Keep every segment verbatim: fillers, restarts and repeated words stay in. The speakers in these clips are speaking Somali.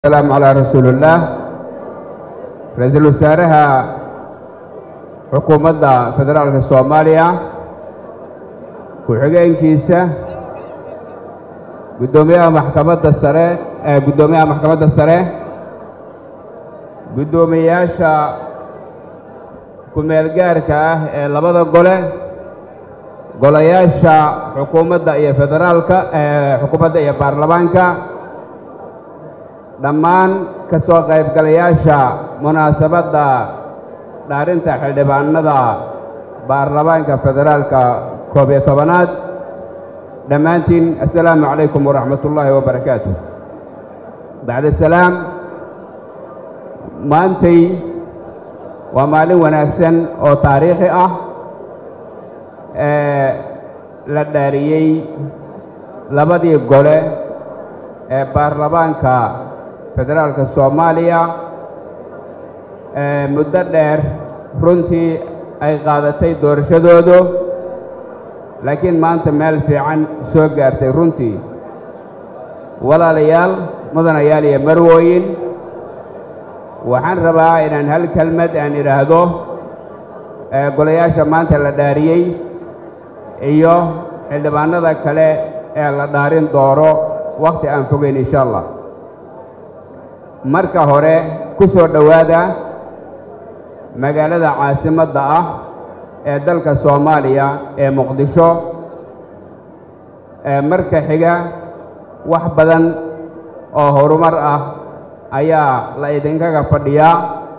السلام على رسول الله رئيس الوزراء حكومة فدرالية الصومالية كحجين كيسة قدوميها محكمة السرة قدوميها محكمة السرة قدومياشا كميل جاركة لبض قلة قلياشا حكومة إيه فدرالك حكومة إيه برلمانكا dhammaan ka soo qaybgalayaasha munaasabadda dhaarinta xildhibaanada baarlamaanka federaalka koob iyo tobanaad dhammaantiin assalaamu calaykum waraxmatullaahi wabarakaatuh bacda salaam maantay waa maalin wanaagsan oo taariikhi ah ee la dhaariyey labadii gole ee baarlamaanka federaalka Soomaaliya ee muddo dheer runtii ay qaadatay doorashadoodu laakiin maanta meel fiican soo gaartay runtii walaalayaal mudanayaal iyo marwooyin waxaan rabaa inaan hal kelmad aan iraahdo ee golayaasha maanta la dhaariyay iyo xildhibaanada kale ee la dhaarin dooro waqti aan fogeyn insha Allah marka hore ku soo dhawaada magaalada caasimadda ah ee dalka Soomaaliya ee Muqdisho ee marka xiga wax badan oo horumar ah ayaa la idinkaga fadhiyaa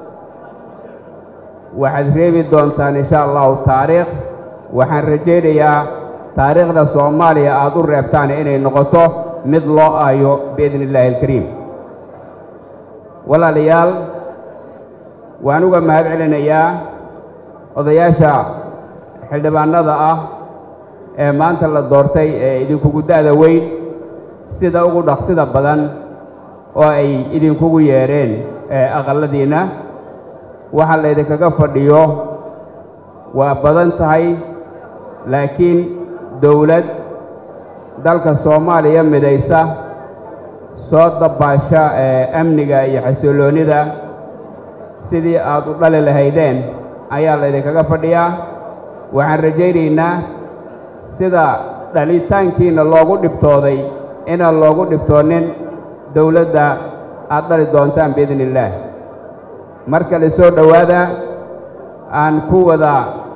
waxaad reebi doontaan insha Allah taariikh waxaan rajaynayaa taariikhda Soomaaliya aad u reebtaan inay noqoto mid loo aayo biidnillaahi alkariim walaalayaal waan uga mahad celinayaa odayaasha xildhibaanada ah ee maanta la doortay ee idinkugu daada weyn sida ugu dhaqsida badan oo ay idinkugu yeereen ee aqaladiina waxa la idinkaga fadhiyo waa badan tahay laakiin dawlad dalka Soomaaliya midaysa soo dabaasha ee amniga iyo xasiloonida sidii aad u dhali lahaydeen ayaa la idinkaga fadhiyaa waxaan rajaynaynaa sida dhalitaankiina loogu dhibtooday inaan loogu dhibtoonin dawladda aad dhali doontaan biidnillaah marka la soo dhawaada aan ku wada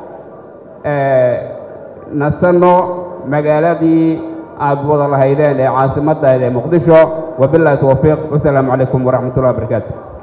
nasanno magaaladii aad wada lahaydeen ee caasimadda ee Muqdisho wabillahi tawfiiq wasalaamu calaykum waraxmatullaahi wabarakaatuh